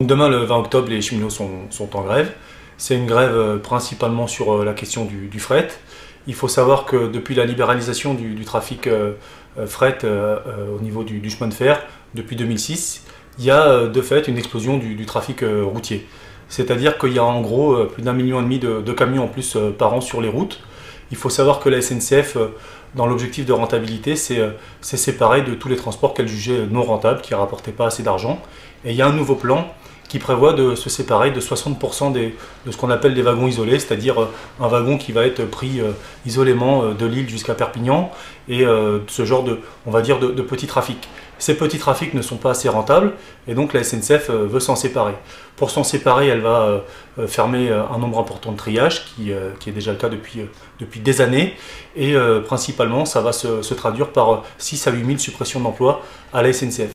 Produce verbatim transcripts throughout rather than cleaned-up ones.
Demain, le vingt octobre, les cheminots sont, sont en grève. C'est une grève principalement sur la question du, du fret. Il faut savoir que depuis la libéralisation du, du trafic euh, fret euh, au niveau du, du chemin de fer, depuis deux mille six, il y a de fait une explosion du, du trafic euh, routier. C'est-à-dire qu'il y a en gros plus d'un million et demi de, de camions en plus euh, par an sur les routes. Il faut savoir que la S N C F, euh, dans l'objectif de rentabilité, c'est euh, séparé de tous les transports qu'elle jugeait non rentables, qui ne rapportaient pas assez d'argent. Et il y a un nouveau plan qui prévoit de se séparer de soixante pour cent des, de ce qu'on appelle des wagons isolés, c'est-à-dire un wagon qui va être pris euh, isolément euh, de Lille jusqu'à Perpignan, et euh, ce genre de, on va dire, de, de petits trafics. Ces petits trafics ne sont pas assez rentables, et donc la S N C F euh, veut s'en séparer. Pour s'en séparer, elle va euh, fermer un nombre important de triages, qui, euh, qui est déjà le cas depuis, euh, depuis des années, et euh, principalement, ça va se, se traduire par six à huit mille suppressions d'emplois à la S N C F.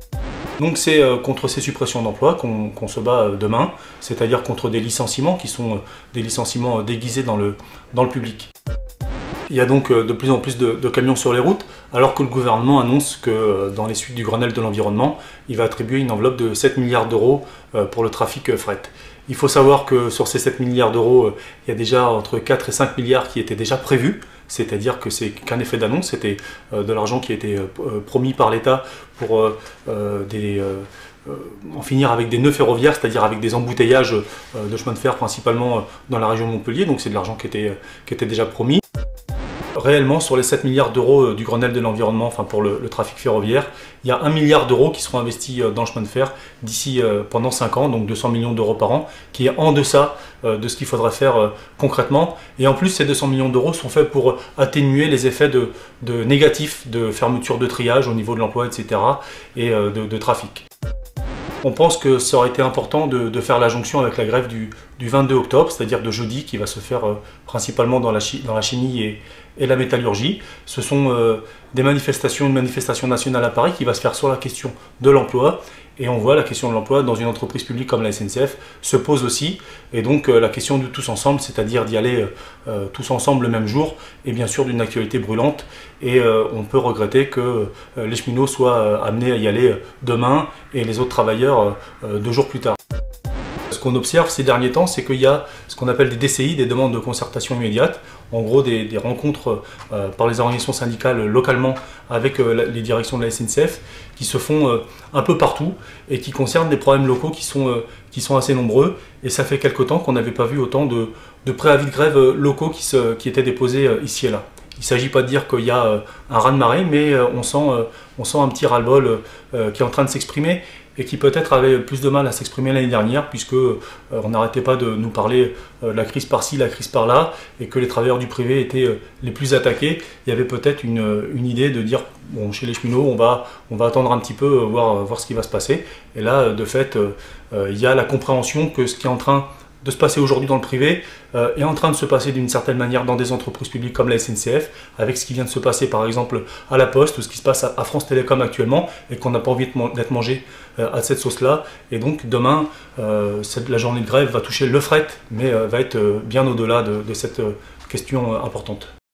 Donc c'est contre ces suppressions d'emplois qu'on qu'on se bat demain, c'est-à-dire contre des licenciements qui sont des licenciements déguisés dans le, dans le public. Il y a donc de plus en plus de, de camions sur les routes, alors que le gouvernement annonce que dans les suites du Grenelle de l'environnement, il va attribuer une enveloppe de sept milliards d'euros pour le trafic fret. Il faut savoir que sur ces sept milliards d'euros, il y a déjà entre quatre et cinq milliards qui étaient déjà prévus, c'est-à-dire que c'est qu'un effet d'annonce, c'était de l'argent qui a été promis par l'État pour euh, des, euh, en finir avec des nœuds ferroviaires, c'est-à-dire avec des embouteillages de chemin de fer principalement dans la région de Montpellier, donc c'est de l'argent qui était, qui était déjà promis. Réellement, sur les sept milliards d'euros du Grenelle de l'environnement, enfin pour le, le trafic ferroviaire, il y a un milliard d'euros qui seront investis dans le chemin de fer d'ici euh, pendant cinq ans, donc deux cents millions d'euros par an, qui est en deçà euh, de ce qu'il faudrait faire euh, concrètement. Et en plus, ces deux cents millions d'euros sont faits pour atténuer les effets de, de négatifs de fermeture de triage au niveau de l'emploi, et cetera, et euh, de, de trafic. On pense que ça aurait été important de, de faire la jonction avec la grève du, du vingt-deux octobre, c'est-à-dire de jeudi, qui va se faire euh, principalement dans la, chi dans la chimie et, et la métallurgie. Ce sont euh, des manifestations, une manifestation nationale à Paris qui va se faire sur la question de l'emploi. Et on voit la question de l'emploi dans une entreprise publique comme la S N C F se pose aussi. Et donc euh, la question de tous ensemble, c'est-à-dire d'y aller euh, tous ensemble le même jour, est bien sûr d'une actualité brûlante. Et euh, on peut regretter que euh, les cheminots soient euh, amenés à y aller demain et les autres travailleurs euh, deux jours plus tard. Ce qu'on observe ces derniers temps, c'est qu'il y a ce qu'on appelle des D C I, des demandes de concertation immédiate, en gros des, des rencontres euh, par les organisations syndicales localement avec euh, les directions de la S N C F qui se font euh, un peu partout et qui concernent des problèmes locaux qui sont, euh, qui sont assez nombreux. Et ça fait quelque temps qu'on n'avait pas vu autant de, de préavis de grève locaux qui, se, qui étaient déposés euh, ici et là. Il ne s'agit pas de dire qu'il y a euh, un raz-de-marée, mais euh, on, sent, euh, on sent un petit ras-le-bol euh, qui est en train de s'exprimer et qui peut-être avait plus de mal à s'exprimer l'année dernière puisque euh, on n'arrêtait pas de nous parler euh, de la crise par-ci, la crise par-là, et que les travailleurs du privé étaient euh, les plus attaqués. Il y avait peut-être une, une idée de dire, bon, chez les cheminots, on va, on va attendre un petit peu, euh, voir, voir ce qui va se passer. Et là, de fait, euh, euh, il y a la compréhension que ce qui est en train de se passer aujourd'hui dans le privé euh, est en train de se passer d'une certaine manière dans des entreprises publiques comme la S N C F, avec ce qui vient de se passer par exemple à la Poste, ou ce qui se passe à, à France Télécom actuellement, et qu'on n'a pas envie d'être mangé euh, à cette sauce-là. Et donc demain, euh, cette, la journée de grève va toucher le fret, mais euh, va être euh, bien au-delà de, de cette euh, question euh, importante.